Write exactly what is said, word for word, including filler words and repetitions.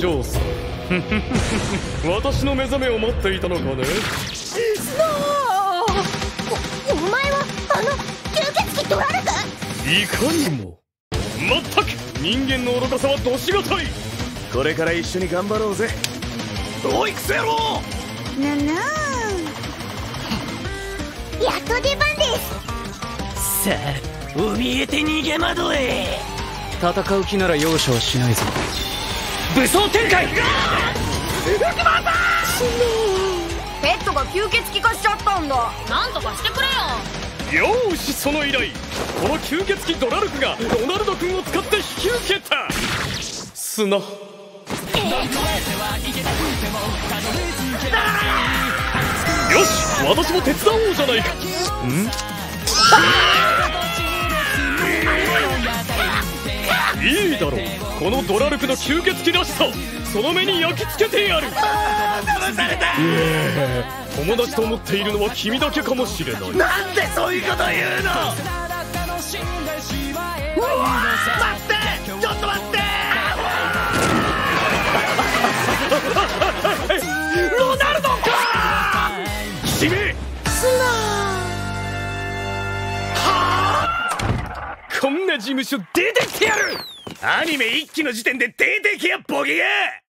嬢さん私の目覚めを待っていたのかね。 スノー、お、お前はあの吸血鬼ドラルク？ いかにも。まったく人間の愚かさはどしがたい。これから一緒に頑張ろうぜ。おいクソ野郎。 ぬぬー、やっと出番です。 さあ怯えて逃げ惑え。 戦う気なら容赦はしないぞ。 武装展開。 ペットが吸血鬼化しちゃったんだ。 なんとかしてくれよ。 よーし、その依頼、この吸血鬼ドラルクがロナルド君を使って引き受けた。砂、えー、よし、私も手伝おうじゃないか。んいいだろう、このドラルクの吸血鬼らしさ、その目に焼き付けてやる。 騙された。 友達と思っているのは君だけかもしれない。 なんでそういうこと言うの。うわ待って、ちょっと待って。ロナルドか。 君スナー、こんな事務所出てきてやる。 アニメ一期の時点で出てけやボケが。